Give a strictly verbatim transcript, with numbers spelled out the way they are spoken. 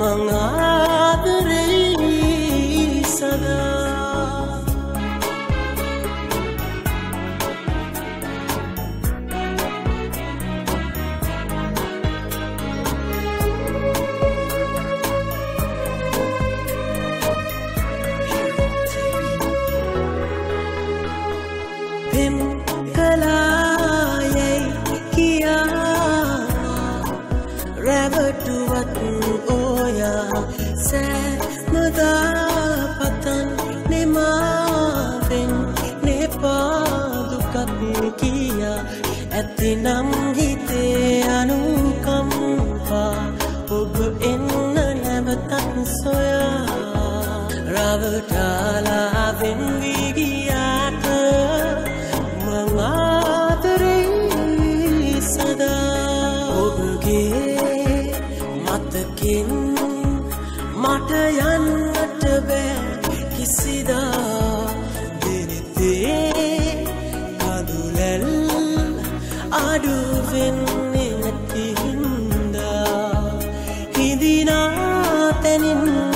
ආදරෙයි සදා පෙම් කලායයි කියා රැවටුවත් ඔයා සෑමදා පතන් නෙමාවෙන් නෙපාදුකත් කියා ඇතිනම් හිතේ අනුකම්පා ඔබ එන්න නැවතත් සොයා රවටාලාවෙන් වී ගියාට මං ආදරෙයි සදා ඔබගේ මතකින් මට යන්නට බෑ කිසිදා දෙනෙතේ කඳුලැල් අඩු වෙන්නේ නැති හින්දා හිඳිනා තැනින්